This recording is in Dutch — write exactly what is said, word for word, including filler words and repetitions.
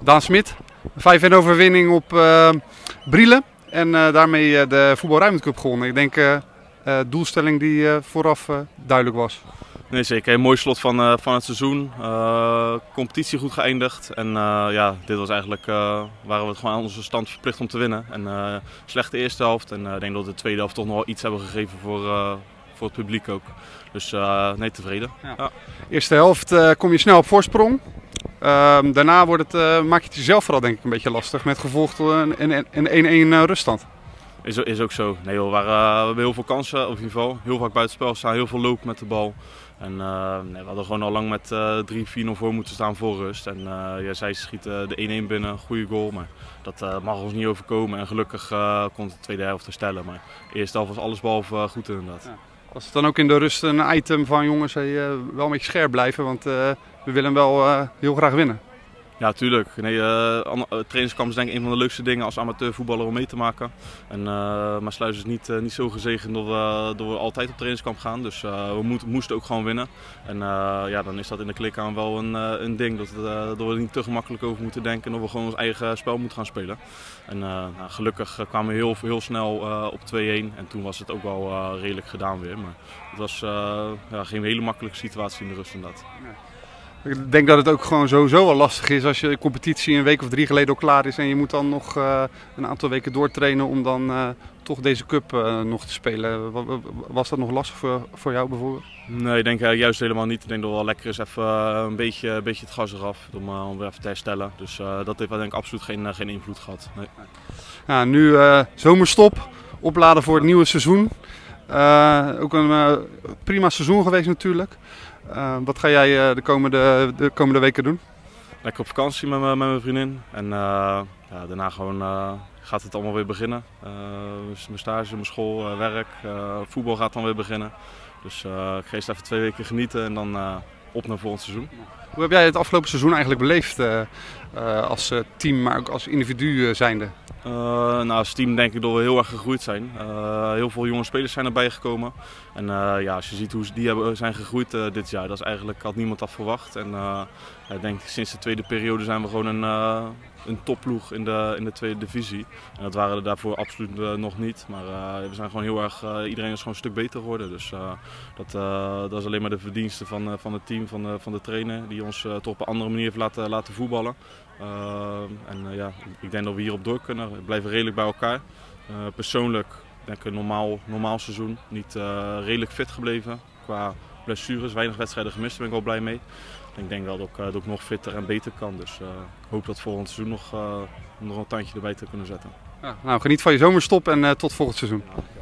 Daan Smit, vijf een overwinning op uh, Brielen en uh, daarmee uh, de voetbalruimtecup gewonnen. Ik denk uh, uh, doelstelling die uh, vooraf uh, duidelijk was. Nee, zeker. Een mooi slot van, uh, van het seizoen. Uh, competitie goed geëindigd. En uh, ja, dit was eigenlijk, uh, waren we gewoon aan onze stand verplicht om te winnen. En uh, slechte eerste helft. En uh, ik denk dat we de tweede helft toch nog wel iets hebben gegeven voor, uh, voor het publiek ook. Dus uh, nee, tevreden. Ja. Ja. Eerste helft uh, kom je snel op voorsprong. Uh, daarna wordt het, uh, maak je het jezelf vooral denk ik een beetje lastig. Met gevolg tot een één-één uh, ruststand. Is, is ook zo. Nee, we, waren, uh, we hebben heel veel kansen op ieder geval. Heel vaak buitenspel staan, heel veel lopen met de bal. En uh, nee, we hadden gewoon al lang met uh, drie vier nul voor moeten staan voor rust. En uh, ja, zij schieten de één-één binnen, goede goal. Maar dat uh, mag ons niet overkomen. En gelukkig uh, kon de tweede helft herstellen. Maar de eerste helft was alles behalve uh, goed inderdaad. Ja. Was het dan ook in de rust een item van jongens, hey, uh, wel een beetje scherp blijven? Want uh, we willen wel uh, heel graag winnen. Ja, tuurlijk. Nee, uh, trainingskamp is denk ik een van de leukste dingen als amateurvoetballer om mee te maken. En, uh, maar Sluis is niet, uh, niet zo gezegend door, uh, door we altijd op trainingskamp gaan. Dus uh, we moet, moesten ook gewoon winnen. En uh, ja, dan is dat in de kleedkamer wel een, uh, een ding. Dat, uh, dat we er niet te gemakkelijk over moeten denken en dat we gewoon ons eigen spel moeten gaan spelen. En uh, nou, gelukkig kwamen we heel, heel snel uh, op twee-één. En toen was het ook wel uh, redelijk gedaan weer. Maar het was uh, ja, geen hele makkelijke situatie in de rust inderdaad. Ja. Ik denk dat het ook gewoon sowieso wel lastig is als je competitie een week of drie geleden al klaar is en je moet dan nog uh, een aantal weken doortrainen om dan uh, toch deze cup uh, nog te spelen. Was dat nog lastig voor, voor jou bijvoorbeeld? Nee, ik denk uh, juist helemaal niet. Ik denk dat het wel lekker is even uh, een, beetje, een beetje het gas eraf om, uh, om weer even te herstellen. Dus uh, dat heeft denk ik absoluut geen, uh, geen invloed gehad. Nee. Ja, nu uh, zomerstop, opladen voor het nieuwe seizoen. Uh, ook een uh, prima seizoen geweest natuurlijk. Uh, wat ga jij uh, de, komende, de komende weken doen? Lekker op vakantie met, met mijn vriendin. En uh, ja, daarna gewoon, uh, gaat het allemaal weer beginnen. Uh, mijn stage, mijn school, uh, werk, uh, voetbal gaat dan weer beginnen. Dus uh, ik ga eerst even twee weken genieten en dan uh, op naar volgend seizoen. Hoe heb jij het afgelopen seizoen eigenlijk beleefd uh, uh, als team, maar ook als individu uh, zijnde? Uh, nou, als team denk ik dat we heel erg gegroeid zijn. Uh, heel veel jonge spelers zijn erbij gekomen. En uh, ja, als je ziet hoe die hebben, zijn gegroeid uh, dit jaar, dat is eigenlijk, had niemand dat verwacht. En uh, ik denk sinds de tweede periode zijn we gewoon een, uh, een topploeg in de, in de tweede divisie. En dat waren er daarvoor absoluut uh, nog niet. Maar uh, we zijn gewoon heel erg, uh, iedereen is gewoon een stuk beter geworden. Dus uh, dat, uh, dat is alleen maar de verdienste van, uh, van het team, van de, van de trainer, die ons uh, toch op een andere manier heeft laten, laten voetballen. Uh, en uh, ja, ik denk dat we hierop door kunnen. We blijven redelijk bij elkaar. Uh, persoonlijk denk ik een normaal, normaal seizoen. Niet uh, redelijk fit gebleven qua blessures. Weinig wedstrijden gemist, daar ben ik wel blij mee. Ik denk wel dat ik, uh, dat ik nog fitter en beter kan. Dus uh, ik hoop dat volgend seizoen nog, uh, nog een tandje erbij te kunnen zetten. Ja, nou, geniet van je zomerstop en uh, tot volgend seizoen. Ja.